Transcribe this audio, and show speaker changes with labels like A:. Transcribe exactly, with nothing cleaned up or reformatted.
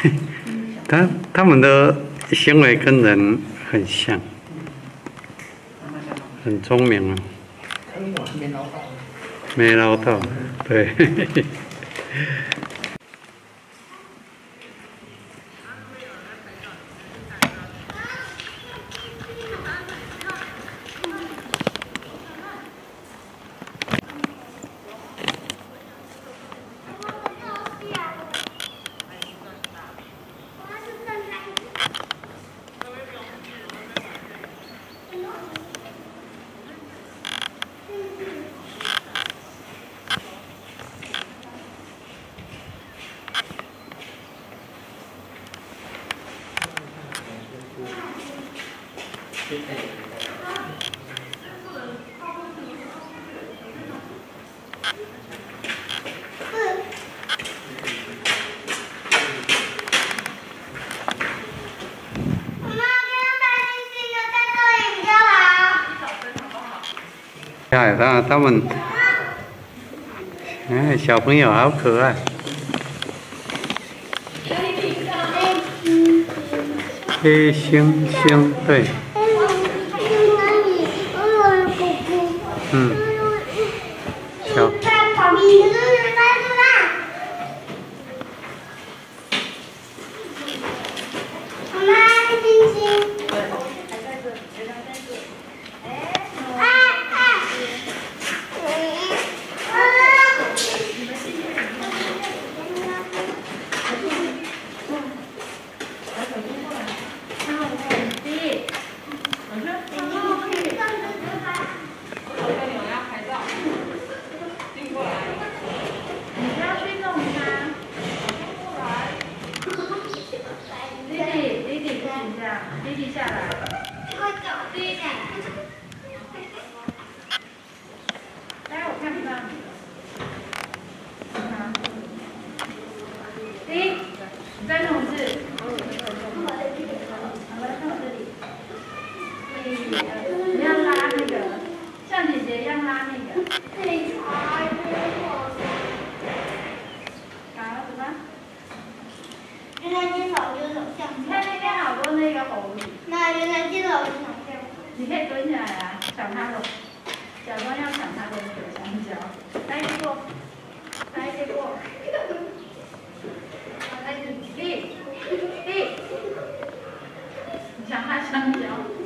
A: 他他们的行为跟人很像，很聪明啊。没捞到，对。哎，他他们，哎，小朋友好可爱。黑猩猩，对。嗯。小。
B: 弟弟下来。弟弟。来，我看不到你。好。第一，你再弄一次。好，来看我这里。你要拉那个，像姐姐一样拉那个。好，什么？
C: 原来接手有种像。
B: 你看那边好多那个猴子。
C: 那原来接手有种像。
B: 你可以蹲下来啊，抢它的，假装要抢它的那个香蕉。来一个过，来一个过。来，立立，你抢它香蕉。